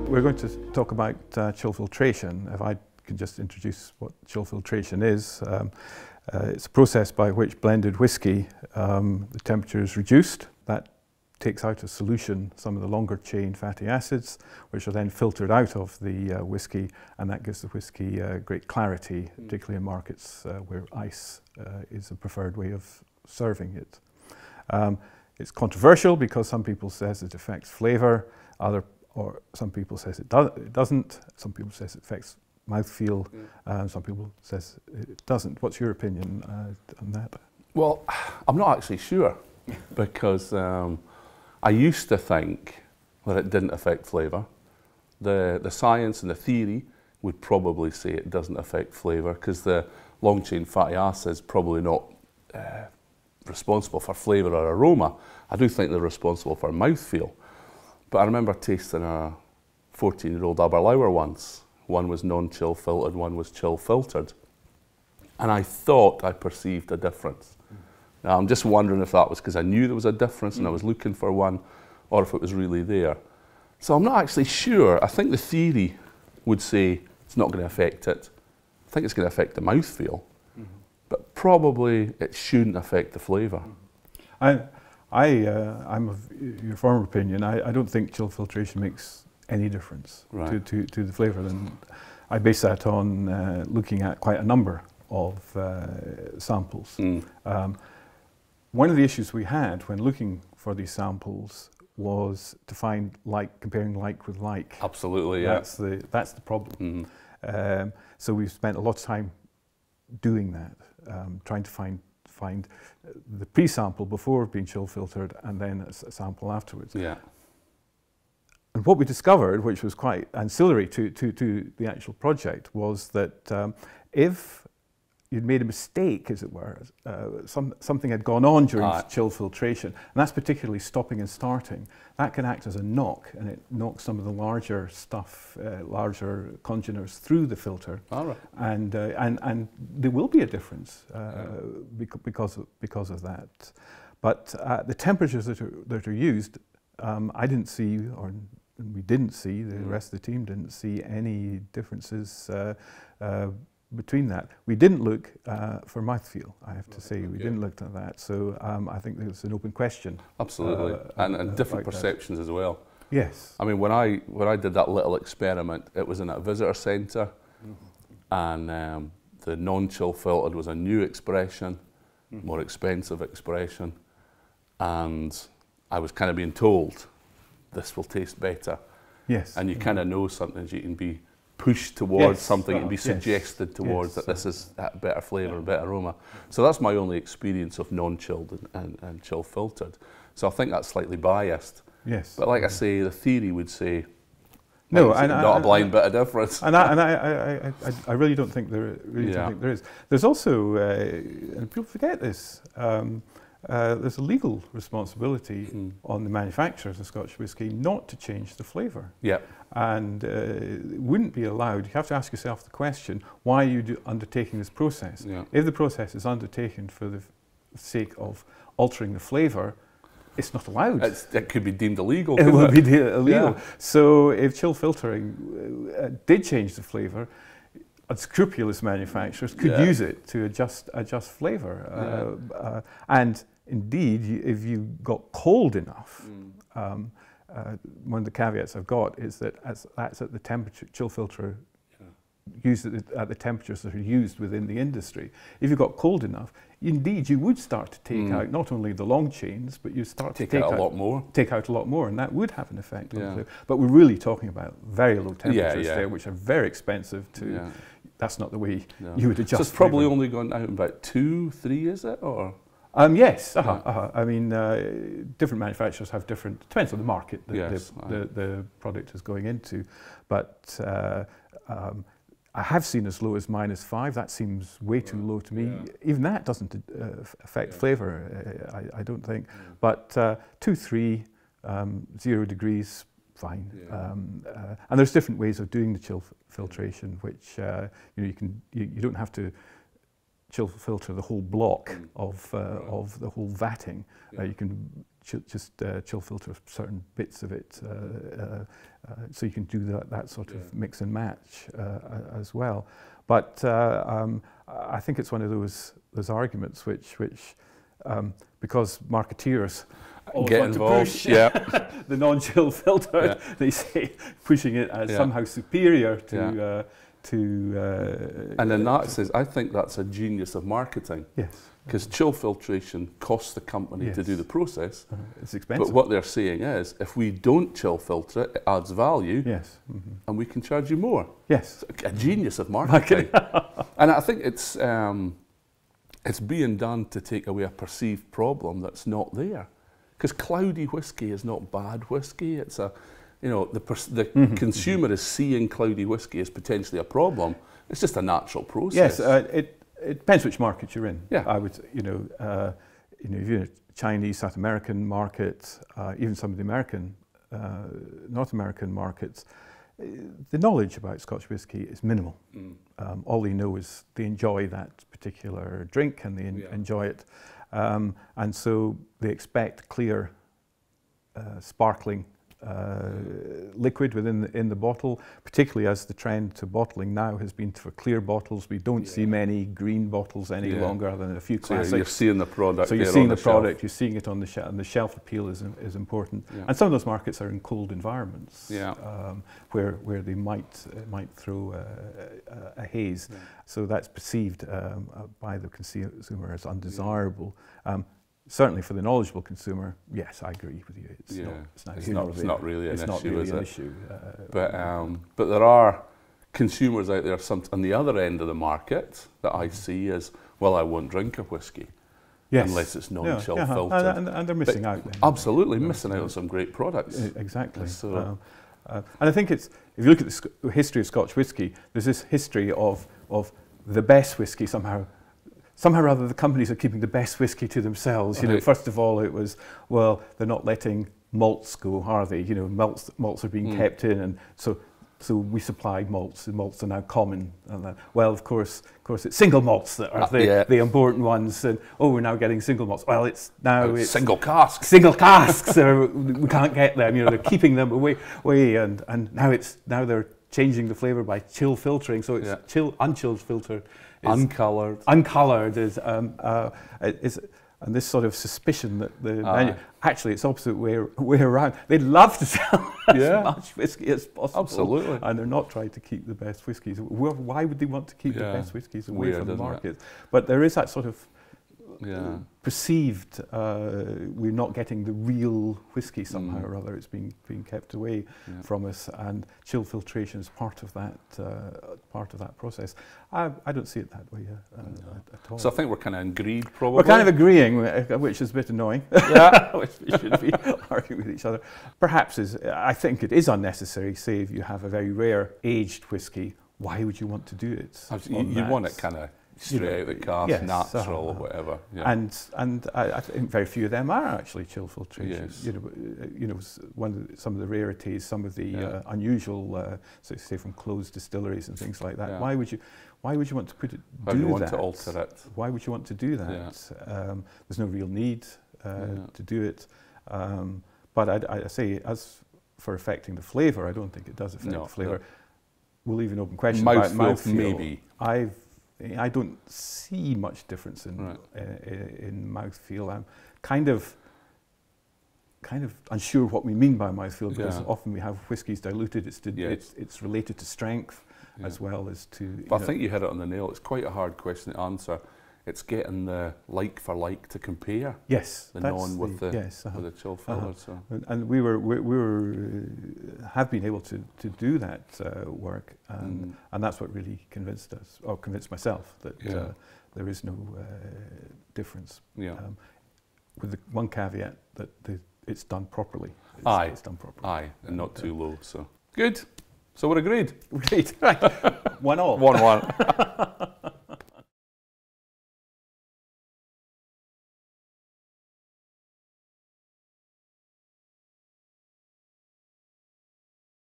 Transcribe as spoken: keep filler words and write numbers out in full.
We're going to talk about uh, chill filtration. If I could just introduce what chill filtration is. Um, uh, it's a process by which blended whisky, um, the temperature is reduced. That takes out of solution some of the longer chain fatty acids, which are then filtered out of the uh, whisky, and that gives the whisky uh, great clarity, mm. particularly in markets uh, where ice uh, is a preferred way of serving it. Um, it's controversial because some people says it affects flavour, other or some people says it, do it doesn't, some people says it affects mouthfeel, mm. and some people says it doesn't. What's your opinion uh, on that? Well, I'm not actually sure because um, I used to think that it didn't affect flavour. The, the science and the theory would probably say it doesn't affect flavour because the long chain fatty acids probably not uh, responsible for flavour or aroma. I do think they're responsible for mouthfeel. But I remember tasting a fourteen-year-old Aberlour once. One was non-chill filtered, one was chill filtered. And I thought I perceived a difference. Mm. Now I'm just wondering if that was because I knew there was a difference mm. and I was looking for one, or if it was really there. So I'm not actually sure. I think the theory would say it's not going to affect it. I think it's going to affect the mouthfeel, mm-hmm. but probably it shouldn't affect the flavour. I, I, uh, I'm of your former opinion. I, I don't think chill filtration makes any difference right. to, to, to the flavour. And I base that on uh, looking at quite a number of uh, samples. Mm. Um, one of the issues we had when looking for these samples was to find like, comparing like with like. Absolutely, yeah. That's the, that's the problem. Mm. Um, so we've spent a lot of time doing that, um, trying to find find the pre-sample before being chill filtered and then a, a sample afterwards. Yeah. And what we discovered, which was quite ancillary to, to, to the actual project, was that um, if you'd made a mistake, as it were, uh, some, something had gone on during ah. chill filtration, and that's particularly stopping and starting, that can act as a knock, and it knocks some of the larger stuff, uh, larger congeners through the filter. All right. And, uh, and, and there will be a difference uh, yeah. bec because, of, because of that. But uh, the temperatures that are, that are used, um, I didn't see, or we didn't see, the mm. rest of the team didn't see any differences uh, uh, between that. We didn't look uh, for mouthfeel, I have to say. We yeah. didn't look at that. So um, I think it's an open question. Absolutely. Uh, and and uh, different perceptions that. as well. Yes. I mean, when I, when I did that little experiment, it was in a visitor centre, mm-hmm. and um, the non-chill filtered was a new expression, mm-hmm. more expensive expression, and I was kind of being told, this will taste better. Yes. And you mm-hmm. kind of know sometimes you can be pushed towards yes. something uh, and be suggested yes. towards yes. that this is that better flavour, yeah. better aroma. So that's my only experience of non-chilled and, and, and chill filtered. So I think that's slightly biased. Yes. But like I say, the theory would say, no, and not I, a blind I, bit of difference. And I, and I, I, I, I really don't think there, really yeah. don't think there is. There's also, uh, and people forget this, um, Uh, there's a legal responsibility mm. on the manufacturers of Scotch whisky not to change the flavour. Yeah. And uh, it wouldn't be allowed. You have to ask yourself the question, why are you do undertaking this process? Yeah. If the process is undertaken for the sake of altering the flavour, it's not allowed. It's, it could be deemed illegal. It would it? be illegal. Yeah. So if chill filtering uh, did change the flavour, unscrupulous manufacturers could yeah. use it to adjust adjust flavour. Yeah. Uh, uh, and indeed, you, if you got cold enough, mm. um, uh, one of the caveats I've got is that as, that's at the temperature, chill filter yeah. used at the, at the temperatures that are used within the industry. If you got cold enough, indeed you would start to take mm. out not only the long chains, but you start take to take out a out, lot more. Take out a lot more, and that would have an effect yeah. on the flavour. But we're really talking about very low temperatures yeah, yeah. there, which are very expensive to. Yeah. That's not the way no. you would adjust. So it's probably flavour. Only gone out about two, three, is it, or? Um, yes, uh-huh, yeah. uh-huh. I mean, uh, different manufacturers have different, depends on the market that yes, the, the, the product is going into. But uh, um, I have seen as low as minus five. That seems way too low to me. Yeah. Even that doesn't uh, affect yeah. flavour, uh, I, I don't think. Yeah. But uh, two, three, um, zero degrees, fine. Yeah. Um, uh, and there's different ways of doing the chill filtration, which uh, you know you can you, you don't have to chill filter the whole block Mm. of uh, Right. of the whole vatting. Yeah. Uh, you can ch just uh, chill filter certain bits of it, uh, uh, uh, so you can do that that sort Yeah. of mix and match uh, as well. But uh, um, I think it's one of those those arguments which which um, because marketeers always Get want involved, to push yeah. the non-chill filter, Yeah. they say pushing it as Yeah. somehow superior to. Yeah. Uh, to uh, And in that sense, I think that's a genius of marketing. yes, Because chill filtration costs the company to Yes. do the process. uh, it's expensive. But what they're saying is, if we don't chill filter it, it adds value, yes, mm-hmm. and we can charge you more. yes, It's a genius of marketing. And I think it's um, it's being done to take away a perceived problem that's not there. Because cloudy whiskey is not bad whiskey. It's a, you know, the pers the mm-hmm. consumer is seeing cloudy whiskey as potentially a problem. It's just a natural process. yes. Uh, it it depends which market you're in. Yeah. I would, you know, uh, you know, if you're in a Chinese, South American market, uh, even some of the American, uh, North American markets, uh, the knowledge about Scotch whisky is minimal. Mm. Um, all they know is they enjoy that particular drink and they en Yeah. enjoy it, um, and so they expect clear, uh, sparkling uh, liquid within the, in the bottle. Particularly as the trend to bottling now has been for clear bottles. We don't Yeah. see many green bottles any Yeah. longer, other than a few So you're- classics. you're seeing the product. So you're there seeing on the, shelf. product, you're seeing it on the shelf, and the shelf appeal is is important. Yeah. And some of those markets are in cold environments, Yeah. um, where where they might uh, might throw a, a, a haze. Yeah. So that's perceived um, uh, by the consumer as undesirable. Um, certainly for the knowledgeable consumer, yes, I agree with you. It's Yeah. not. It's not, It's here not- nor it's there. not really an it's not issue, really is an it? issue. Uh, But um, but there are consumers out there some, on the other end of the market that I see as, well, I won't drink a whiskey yes. unless it's Yeah, non-chill yeah, filtered. and, and, and they're missing But out. Then. Absolutely missing out on some great products. E- Exactly. So- Um, uh, and I think it's, if you look at the sc history of Scotch whisky, there's this history of, of the best whisky somehow. Somehow or other, the companies are keeping the best whisky to themselves. You know, Right. first of all, it was, well, they're not letting malts go, are they? You know, malts, malts are being Mm. kept in, and so so we supplied malts, and malts are now common. And then, well, of course, of course, it's single malts that are Uh, the, yeah. the important ones. And oh, we're now getting single malts. Well, it's now Uh, it's single casks. single casks. Are, we can't get them. You know, they're keeping them away, away, and and now it's now they're changing the flavour by chill filtering. So it's Yeah. chill, unchilled filter, is Uncoloured. uncoloured is um, uh, is. And this sort of suspicion that the Aye. menu, actually it's opposite way, way around. They'd love to sell as Yeah. much whiskey as possible. Absolutely. And they're not trying to keep the best whiskies. Wh- Why would they want to keep Yeah. the best whiskies away Weird, from the isn't it? market? But there is that sort of Yeah. perceived, uh, we're not getting the real whiskey somehow Mm. or other. It's being being kept away Yeah. from us, and chill filtration is part of that uh, part of that process. I, I don't see it that way uh, uh, No. at, at all. So I think we're kind of agreed, probably. We're kind of agreeing, uh, which is a bit annoying. Yeah. Which we should be arguing with each other. Perhaps is I think it is unnecessary. Say if you have a very rare aged whiskey, why would you want to do it? You, on you that? want it kind of straight know, out of the cask, yes, natural, uh-huh. or whatever. Yeah. And and I, I think very few of them are actually chill filtration. Yes. You know, uh, you know, s- one of the, some of the rarities, some of the Yeah. uh, unusual, uh, so say from closed distilleries and things like that. Yeah. Why would you, why would you want to put it? Why do do you want that? to alter it? Why would you want to do that? Um, there's no real need uh, Yeah. to do it. Um, but I, I say, as for affecting the flavour, I don't think it does affect No, the flavour. no. We'll leave an open question about Mouthfeel, mouthfeel. maybe. I've, I don't see much difference in Right. uh, in mouthfeel. I'm kind of kind of unsure what we mean by mouthfeel, because Yeah. often we have whiskies diluted. It's to, Yes. it's it's related to strength Yeah. as well as to. you But I know, think you hit it on the nail. It's quite a hard question to answer. It's getting the like for like to compare yes, the that's non with the, yes, uh-huh. with the chill Uh-huh. filler. So And, and we were we, we were uh, have been able to to do that uh, work, and Mm. and that's what really convinced us, or convinced myself, that Yeah. uh, there is no uh, difference. yeah, Um, with the one caveat that the, it's done properly. It's, Aye. it's done properly. aye, and not And, uh, too low. So good. So we're agreed. Great. Right. One all. One one.